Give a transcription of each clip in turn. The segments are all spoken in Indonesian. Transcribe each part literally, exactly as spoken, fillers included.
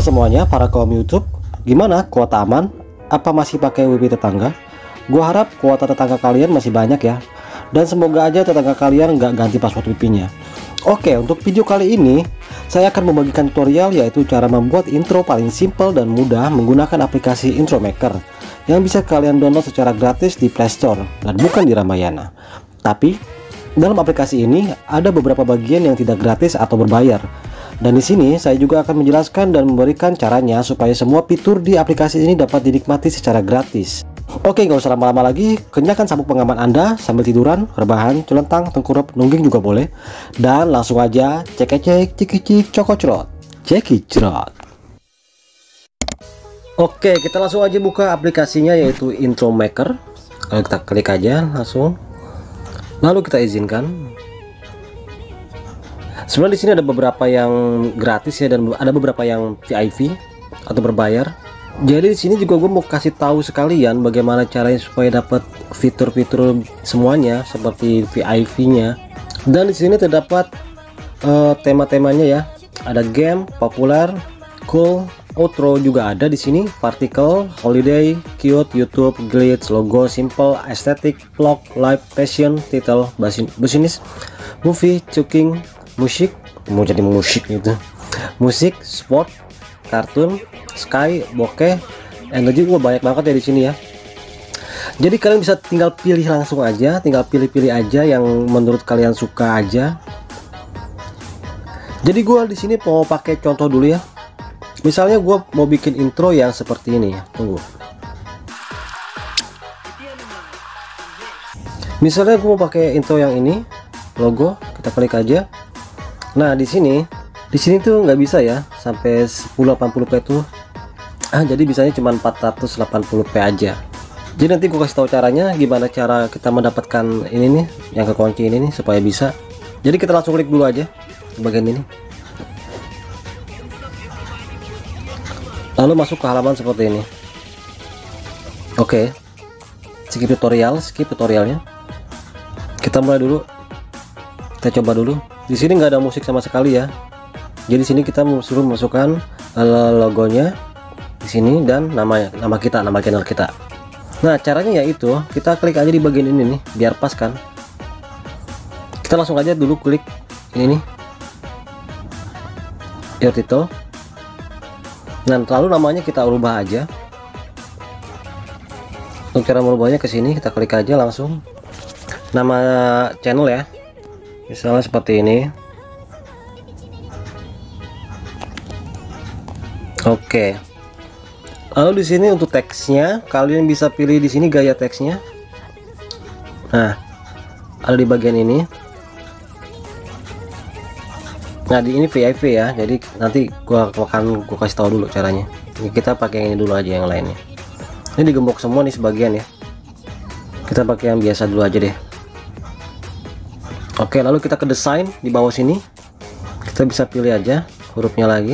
Halo semuanya para kaum YouTube, gimana kuota aman? Apa masih pakai wifi tetangga? Gua harap kuota tetangga kalian masih banyak ya, dan semoga aja tetangga kalian nggak ganti password wifi-nya. Oke, untuk video kali ini saya akan membagikan tutorial, yaitu cara membuat intro paling simple dan mudah menggunakan aplikasi Intro Maker yang bisa kalian download secara gratis di Play Store dan bukan di Ramayana. Tapi dalam aplikasi ini ada beberapa bagian yang tidak gratis atau berbayar. Dan di sini saya juga akan menjelaskan dan memberikan caranya supaya semua fitur di aplikasi ini dapat dinikmati secara gratis. Oke, nggak usah lama-lama lagi, kenyangkan sabuk pengaman Anda sambil tiduran, rebahan, celentang, tengkurap, nungging juga boleh. Dan langsung aja cek-cek, cik-cik, cokocrot, cekicrot. Oke, kita langsung aja buka aplikasinya, yaitu Intro Maker. Kalau kita klik aja langsung, lalu kita izinkan. Sebenarnya di sini ada beberapa yang gratis ya, dan ada beberapa yang V I P atau berbayar. Jadi di sini juga gue mau kasih tahu sekalian bagaimana caranya supaya dapat fitur-fitur semuanya seperti V I P-nya. Dan di sini terdapat uh, tema-temanya ya. Ada game, populer, cool, outro juga ada di sini, particle, holiday, cute, YouTube, glitch, logo, simple, aesthetic, vlog, live, passion, title, business, movie, cooking, musik, mau jadi musik gitu, musik, sport, kartun, sky, bokeh, energi. Gua banyak banget ya di sini ya. Jadi kalian bisa tinggal pilih langsung aja, tinggal pilih-pilih aja yang menurut kalian suka aja. Jadi gua di sini mau pakai contoh dulu ya. Misalnya gua mau bikin intro yang seperti ini ya. Tunggu. Misalnya gua mau pakai intro yang ini, logo, kita klik aja. Nah di sini, di sini tuh nggak bisa ya sampai sepuluh delapan puluh p tuh. Ah jadi bisanya cuma empat ratus delapan puluh p aja. Jadi nanti gue kasih tahu caranya, gimana cara kita mendapatkan ini nih, yang kekunci ini nih supaya bisa. Jadi kita langsung klik dulu aja di bagian ini. Lalu masuk ke halaman seperti ini. Oke, skip tutorial, skip tutorialnya. Kita mulai dulu. Kita coba dulu. Di sini nggak ada musik sama sekali ya. Jadi sini kita suruh masukkan logonya di sini dan namanya, nama kita, nama channel kita. Nah caranya yaitu kita klik aja di bagian ini nih, biar pas kan. Kita langsung aja dulu klik ini nih, your title. Dan lalu namanya kita ubah aja. Untuk cara merubahnya ke sini kita klik aja langsung nama channel ya. Misalnya seperti ini. Oke. Lalu di sini untuk teksnya kalian bisa pilih di sini gaya teksnya. Nah, ada di bagian ini. Nah, di ini V I P ya. Jadi nanti gua akan gua kasih tahu dulu caranya. Ini kita pakai yang ini dulu aja, yang lainnya. Ini digembok semua nih sebagian ya. Kita pakai yang biasa dulu aja deh. Oke, lalu kita ke desain di bawah sini. Kita bisa pilih aja hurufnya lagi.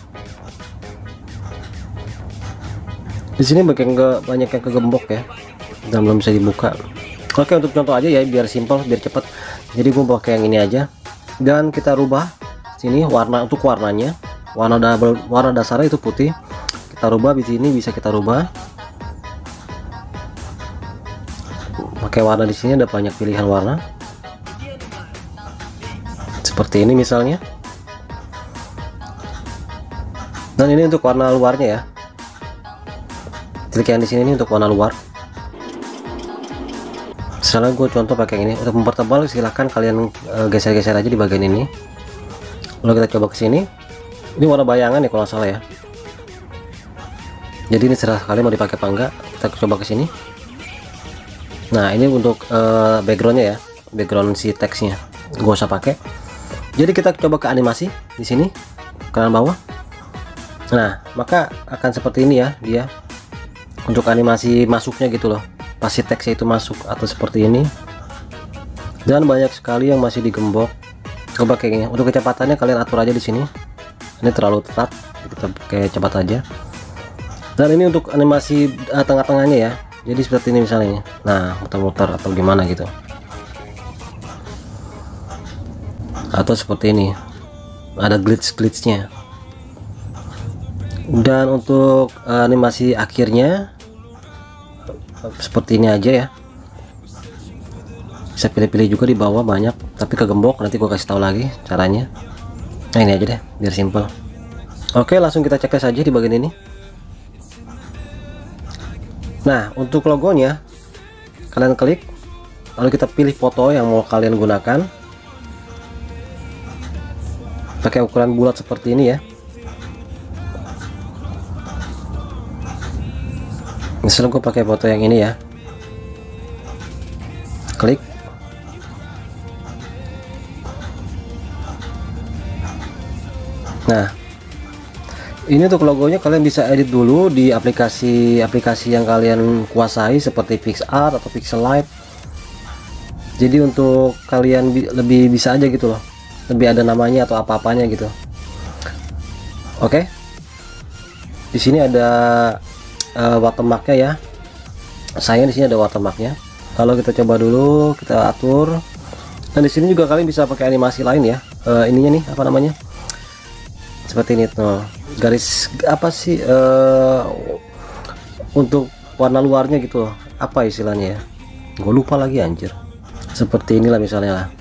Di sini banyak banyak yang kegembok ya, dan belum bisa dibuka. Oke, untuk contoh aja ya, biar simpel, biar cepat. Jadi gue pakai yang ini aja. Dan kita rubah sini warna, untuk warnanya, warna double, warna dasarnya itu putih. Kita rubah di sini, bisa kita rubah. Pakai warna di sini ada banyak pilihan warna. Seperti ini misalnya. Dan ini untuk warna luarnya ya. Klik yang di sini nih untuk warna luar. Misalnya gue contoh pakai ini. Untuk mempertebal silahkan kalian geser-geser aja di bagian ini. Lalu kita coba ke sini. Ini warna bayangan ya kalau nggak salah ya. Jadi ini serah kalian mau dipakai apa enggak. Kita coba ke sini. Nah ini untuk uh, backgroundnya ya, background si teksnya. Gue usah pakai. Jadi kita coba ke animasi di sini kanan bawah. Nah maka akan seperti ini ya dia. Untuk animasi masuknya gitu loh, pasti teksnya itu masuk atau seperti ini. Dan banyak sekali yang masih digembok. Coba kayak gini. Untuk kecepatannya kalian atur aja di sini. Ini terlalu tetat, kita pakai cepat aja. Dan ini untuk animasi uh, tengah-tengahnya ya. Jadi seperti ini misalnya. Nah, muter-muter atau gimana gitu. Atau seperti ini. Ada glitch-glitchnya. Dan untuk uh, animasi akhirnya seperti ini aja ya, bisa pilih-pilih juga di bawah banyak, tapi kegembok nanti gua kasih tahu lagi caranya. Nah ini aja deh biar simple. Oke, langsung kita cek saja di bagian ini. Nah untuk logonya kalian klik, lalu kita pilih foto yang mau kalian gunakan, pakai ukuran bulat seperti ini ya. Misalnya gue pakai foto yang ini ya, klik. Nah ini untuk logonya kalian bisa edit dulu di aplikasi-aplikasi yang kalian kuasai seperti PixArt atau Pixelite. Jadi untuk kalian bi lebih bisa aja gitu loh, lebih ada namanya atau apa-apanya gitu. Oke, di sini ada uh, watermarknya ya. Saya di sini ada watermarknya. Kalau kita coba dulu, kita atur. Dan di sini juga kalian bisa pakai animasi lain ya. Uh, ininya nih apa namanya? Seperti ini tuh. Garis apa sih uh, untuk warna luarnya gitu loh. Apa istilahnya ya? Gue lupa lagi anjir. Seperti inilah misalnya lah.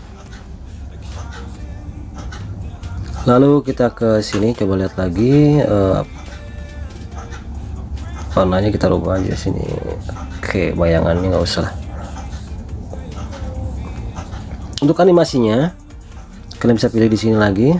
Lalu kita ke sini coba lihat lagi, uh, warnanya kita rubah aja sini. Oke, bayangannya nggak usah. Untuk animasinya kalian bisa pilih di sini lagi.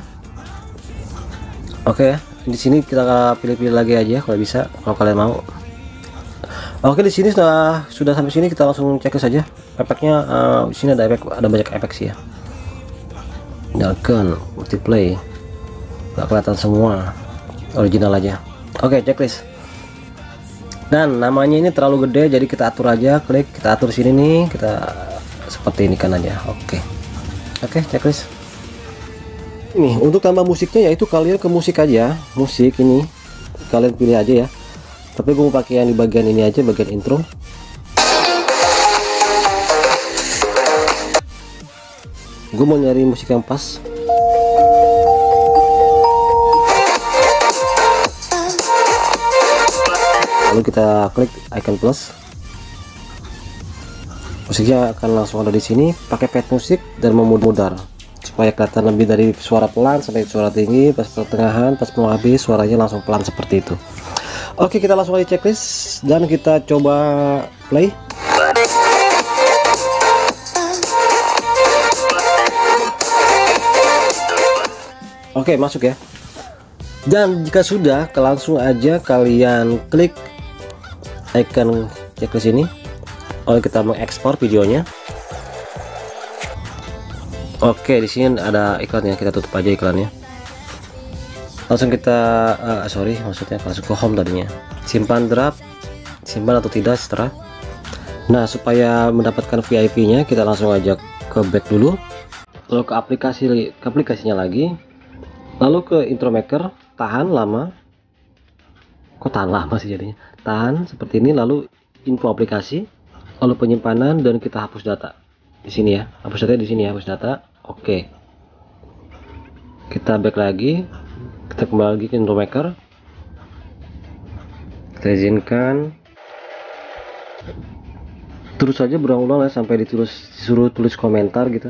Oke, di sini kita pilih-pilih lagi aja kalau bisa, kalau kalian mau. Oke, di sini sudah sudah sampai sini, kita langsung cek saja efeknya. Uh, di sini ada efek, ada banyak efek sih ya. Nyalakan multiplay, nggak kelihatan semua, original aja. Oke, checklist. Dan namanya ini terlalu gede, jadi kita atur aja, klik, kita atur sini nih, kita seperti ini kan aja. Oke, oke, checklist. Nih untuk tambah musiknya, yaitu kalian ke musik aja, musik ini kalian pilih aja ya. Tapi gue mau pakai yang di bagian ini aja, bagian intro. Gue mau nyari musik yang pas. Lalu kita klik icon plus. Musiknya akan langsung ada di sini. Pakai pet musik dan memudar supaya kelihatan lebih dari suara pelan sampai suara tinggi, pas pertengahan, pas mau habis suaranya langsung pelan seperti itu. Oke, kita langsung aja checklist dan kita coba play. Oke, masuk ya. Dan jika sudah, langsung aja kalian klik icon checklist ini. Lalu kita mengekspor videonya. Oke, di sini ada iklannya, kita tutup aja iklannya. Langsung kita uh, sorry maksudnya langsung ke home tadinya. Simpan draft, simpan atau tidak setelah. Nah, supaya mendapatkan V I P-nya kita langsung aja ke back dulu. Lalu ke aplikasi ke aplikasinya lagi. Lalu ke intro maker, tahan lama. Kok tahan lama sih jadinya? Tahan seperti ini, lalu info aplikasi, lalu penyimpanan, dan kita hapus data. Di sini ya, hapus data di sini ya, hapus data. Oke, kita back lagi, kita kembali lagi ke intro maker, kita izinkan, terus saja berulang-ulang ya sampai ditulis disuruh tulis komentar gitu.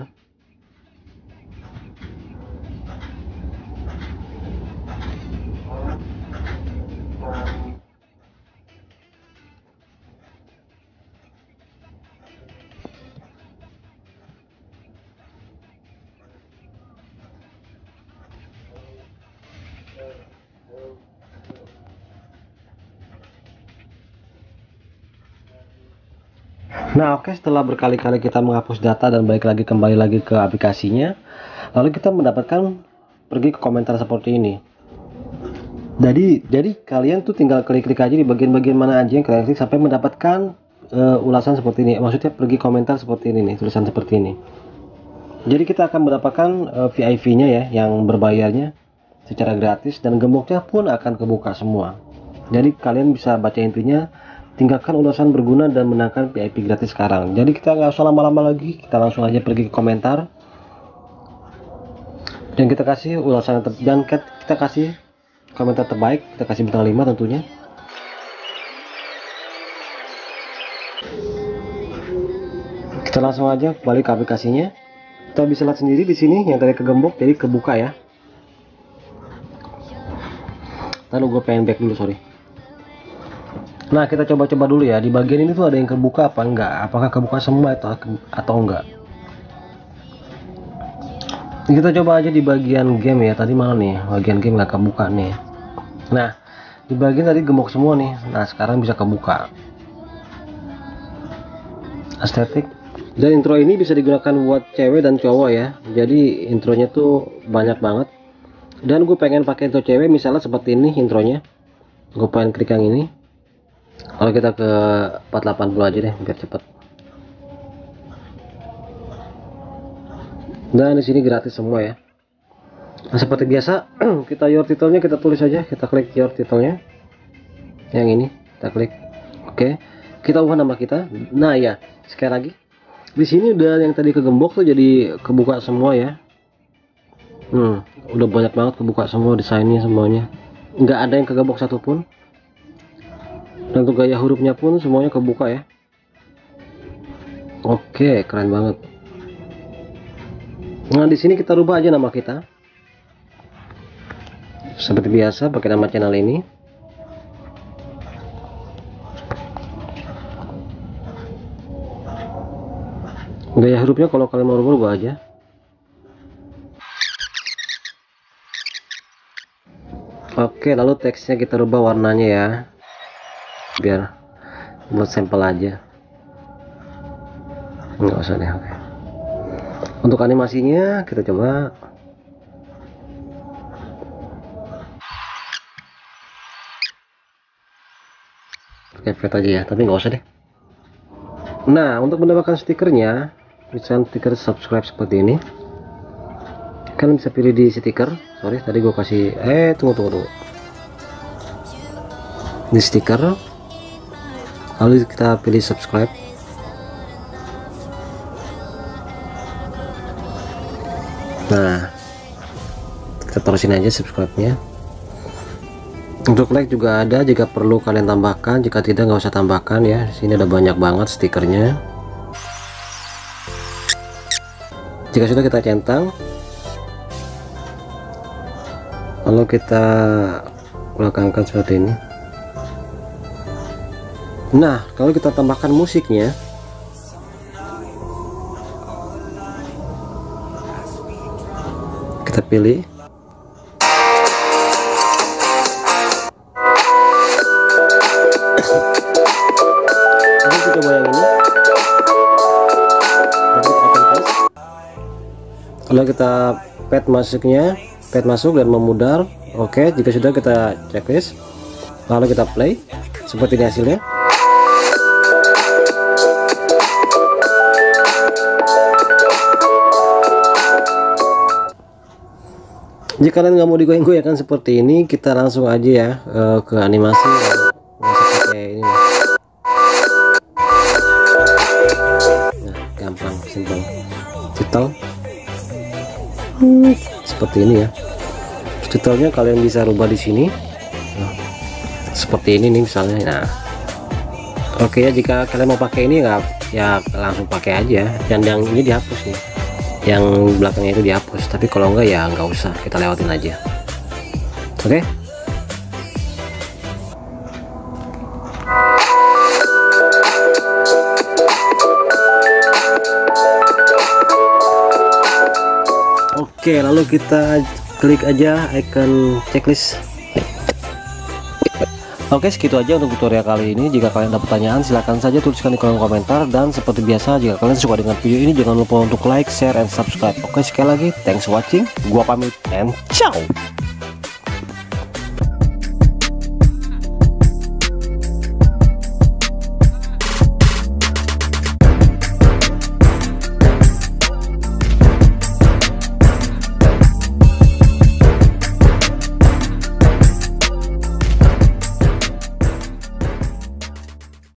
Nah, oke, setelah berkali-kali kita menghapus data dan balik lagi kembali lagi ke aplikasinya, lalu kita mendapatkan pergi ke komentar seperti ini. Jadi, jadi kalian tuh tinggal klik-klik aja di bagian-bagian mana aja yang kalian klik sampai mendapatkan uh, ulasan seperti ini. Maksudnya pergi komentar seperti ini nih, tulisan seperti ini. Jadi kita akan mendapatkan uh, V I P-nya ya, yang berbayarnya secara gratis, dan gemboknya pun akan kebuka semua. Jadi kalian bisa baca intinya. Tinggalkan ulasan berguna dan menangkan V I P gratis sekarang. Jadi kita nggak usah lama-lama lagi, kita langsung aja pergi ke komentar dan kita kasih ulasan dan kita kasih komentar terbaik kita kasih bintang lima tentunya. Kita langsung aja balik ke aplikasinya. Kita bisa lihat sendiri di sini yang tadi kegembok jadi kebuka ya. Lalu gue pengen back dulu, sorry. Nah, kita coba-coba dulu ya. Di bagian ini tuh ada yang kebuka apa enggak? Apakah kebuka semua atau atau enggak? Kita coba aja di bagian game ya. Tadi mana nih? Bagian game nggak kebuka nih. Nah, di bagian tadi gembok semua nih. Nah, sekarang bisa kebuka. Estetik. Dan intro ini bisa digunakan buat cewek dan cowok ya. Jadi intronya tuh banyak banget. Dan gue pengen pakai intro cewek misalnya seperti ini intronya. Gue pengen klik yang ini. Kalau kita ke empat delapan puluh aja deh biar cepet. Dan di sini gratis semua ya. Nah, seperti biasa kita your titelnya kita tulis aja. Kita klik your titelnya. Yang ini kita klik. Oke. Kita ubah nama kita. Nah ya sekali lagi. Di sini udah yang tadi kegembok tuh jadi kebuka semua ya. Hmm, udah banyak banget kebuka semua desainnya semuanya. Nggak ada yang kegembok satupun. Dan untuk gaya hurufnya pun semuanya kebuka ya. Oke, keren banget. Nah, di sini kita rubah aja nama kita. Seperti biasa pakai nama channel ini. Gaya hurufnya kalau kalian mau rubah, rubah aja. Oke, lalu teksnya kita rubah warnanya ya. Biar buat sampel aja. Nggak usah deh. Oke. Untuk animasinya kita coba. Pakai fade aja ya, tapi nggak usah deh. Nah, untuk mendapatkan stikernya, bisa stiker subscribe seperti ini. Kalian bisa pilih di stiker. Sorry, tadi gue kasih. Eh, tunggu tunggu tunggu. Di stiker. Lalu kita pilih subscribe. Nah, kita terusin aja subscribe-nya. Untuk like juga ada jika perlu kalian tambahkan, jika tidak nggak usah tambahkan ya. Di sini ada banyak banget stikernya. Jika sudah kita centang, lalu kita belakangkan seperti ini. Nah, kalau kita tambahkan musiknya, kita pilih. Lalu kita coba yang ini. Kalau kita pad masuknya, pad masuk dan memudar. Oke, jika sudah kita checklist. Lalu kita play. Seperti ini hasilnya. Jika kalian nggak mau digoyang-goyangkan seperti ini, kita langsung aja ya uh, ke animasi. Pakai ini nih. Nah, gampang, simpel. Titel hmm, seperti ini ya. Titelnya kalian bisa rubah di sini. Nah, seperti ini nih misalnya. Nah, oke ya, jika kalian mau pakai ini nggak, ya langsung pakai aja. Dan yang ini dihapus nih. Yang belakangnya itu dihapus, tapi kalau enggak ya nggak usah, kita lewatin aja. Oke. Oke, lalu kita klik aja icon checklist. Oke, segitu aja untuk tutorial kali ini. Jika kalian ada pertanyaan, silahkan saja tuliskan di kolom komentar. Dan seperti biasa, jika kalian suka dengan video ini, jangan lupa untuk like, share, and subscribe. Oke, sekali lagi, thanks for watching. Gua pamit, and ciao.